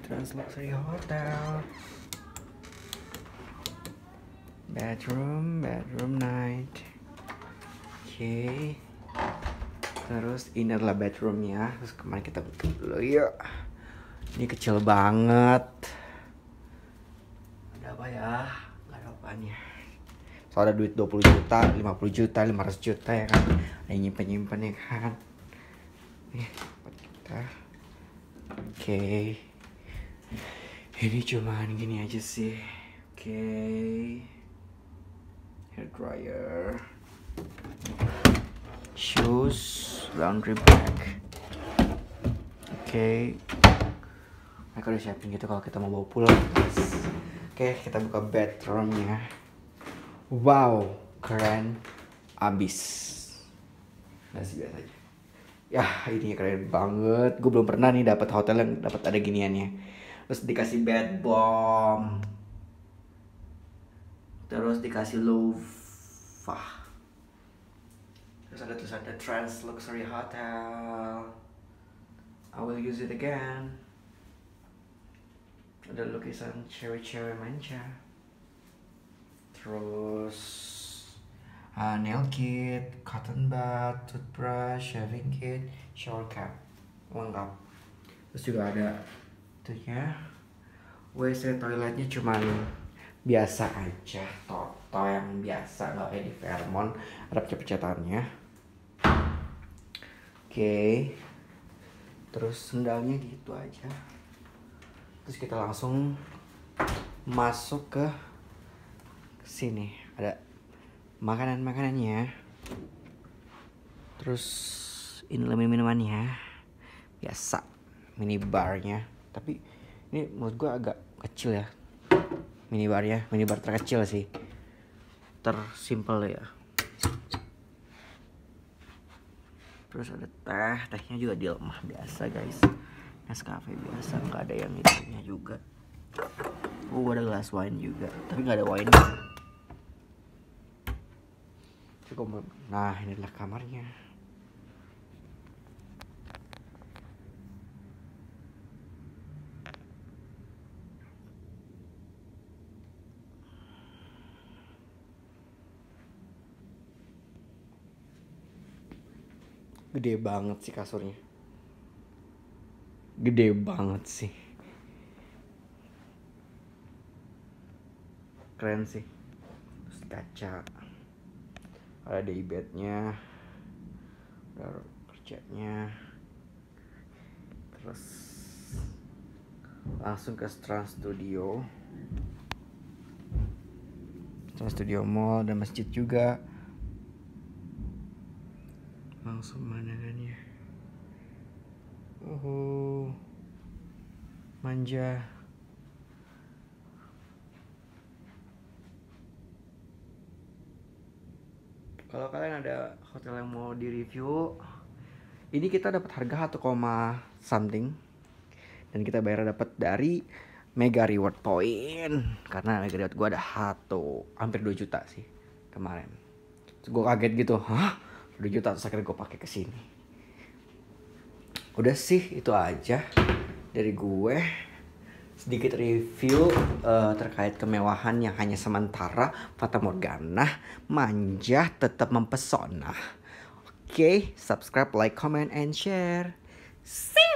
Trans Luxury Hotel. Bedroom night. Oke. Terus ini adalah bedroomnya. Terus kemarin kita buka dulu yuk. Ini kecil banget. Ada apa ya? Gak ada apanya. Soalnya duit 20 juta, 50 juta, 500 juta ya kan. Ada nyimpen ya kan. Nih buat kita. Oke. Ini cuman gini aja sih. Oke. Hair dryer. Shoes, laundry bag. Oke. Mereka udah siapin gitu kalau kita mau bawa pulang. Oke, kita buka bedroomnya. Wow, keren abis. Nggak sih, biasa aja. Ya, ini keren banget. Gue belum pernah nih dapat hotel yang dapat ada giniannya. Terus dikasih bed bomb. Terus dikasih lofa. Terus ada tulisan The Trans Luxury Hotel. I will use it again. Ada lukisan cewek-cewek manja. Terus nail kit, cotton bud, toothbrush, shaving kit, shower cap, lengkap. Terus juga ada tuhnya. WC toiletnya cuman biasa aja, Toto yang biasa, nggak kayak di Fairmont, ada pecah-pecatannya. Oke. Terus sendalnya gitu aja. Terus kita langsung masuk ke sini. Ada makanan-makanannya. Terus ini minumannya. Biasa. Minibarnya. Tapi ini menurut gue agak kecil ya. Minibarnya. Minibar terkecil sih. Tersimpel ya. Terus ada teh. Tehnya juga di lemah biasa guys. Nescafe biasa. Nggak ada yang itunya juga. Ada gelas wine juga. Tapi nggak ada wine. Nah, ini adalah kamarnya. Gede banget sih kasurnya. Gede banget sih. Keren sih. Terus kaca. Ada day bednya. Ada kerjanya. Terus langsung ke Trans Studio. Trans Studio Mall dan masjid juga. Langsung pemandangannya. Manja. Kalau kalian ada hotel yang mau di review, ini kita dapat harga 1, something dan kita bayar dapat dari Mega Reward Point karena Mega Reward gue ada hampir 2 juta sih kemarin. Terus gue kaget gitu, 2 juta, terus akhirnya gue pakai kesini. Udah sih itu aja dari gue. Sedikit review terkait kemewahan yang hanya sementara, fata morgana, manja, tetap mempesona. Oke, subscribe, like, comment, and share. See you.